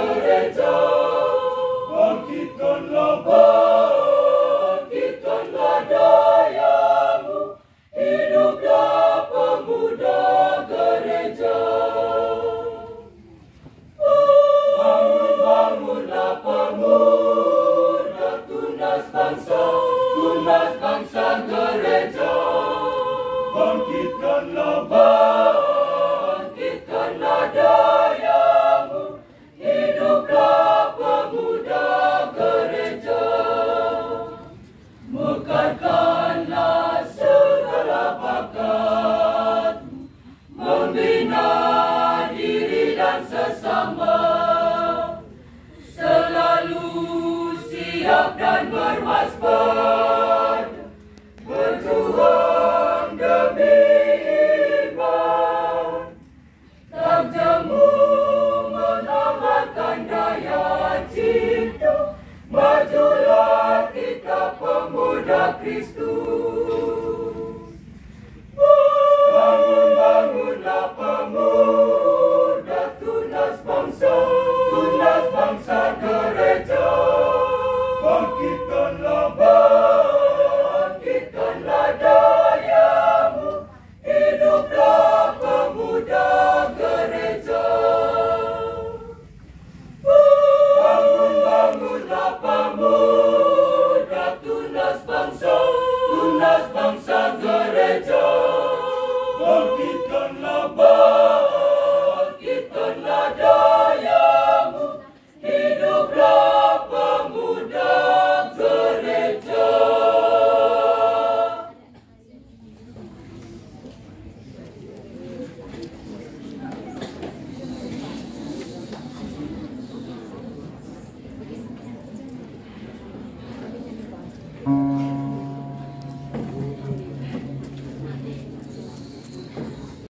gereja. Bangkitkanlah dayamu, hiduplah pemuda gereja. Bangunlah pemuda, tunas bangsa gereja. Bangkitkanlah dayamu, hiduplah pemuda gereja. Mekarkanlah segala bakatmu, membina diri dan sesama, selalu siap dan berwaspada, berjuang demi iman, tak jemu menamatkan daya cipta. Majulah kita pemuda Kristus.